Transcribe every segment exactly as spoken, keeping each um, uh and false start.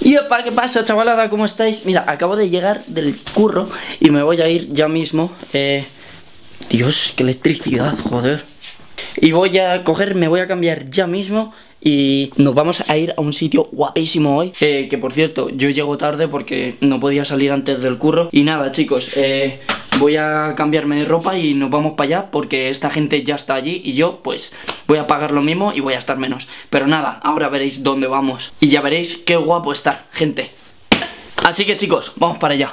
Y opa, ¿qué pasa, chavalada? ¿Cómo estáis? Mira, acabo de llegar del curro y me voy a ir ya mismo. Eh... Dios, qué electricidad, joder. Y voy a coger, me voy a cambiar ya mismo y nos vamos a ir a un sitio guapísimo hoy. eh, Que por cierto, yo llego tarde porque no podía salir antes del curro. Y nada, chicos, eh... voy a cambiarme de ropa y nos vamos para allá porque esta gente ya está allí y yo pues voy a pagar lo mismo y voy a estar menos. Pero nada, ahora veréis dónde vamos y ya veréis qué guapo está, gente. Así que chicos, vamos para allá.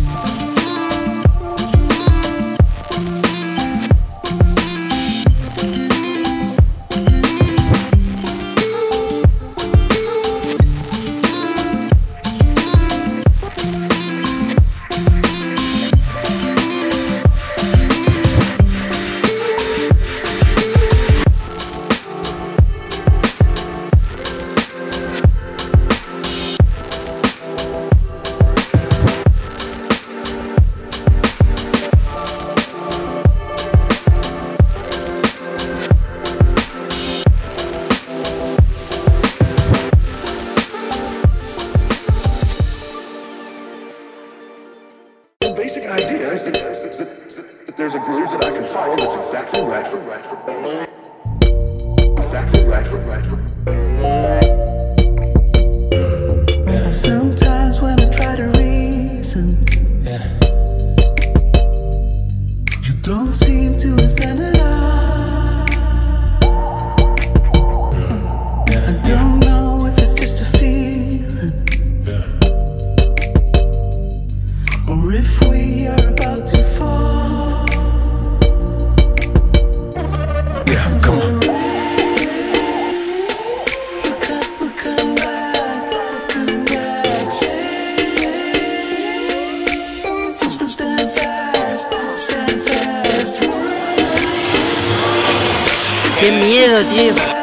Basic idea is that, is that, is that, that there's a groove that I can follow that's exactly right for right for exactly right for right for. Yeah. Sometimes when I try to reason, yeah, you don't seem to listen at all. Yeah. I don't know if it's just a feeling, yeah, or if we are about to fall. Yeah, come on. We'll come, we'll come back, we'll come back. Stand, stand fast, stand fast. ¡Qué miedo, tío!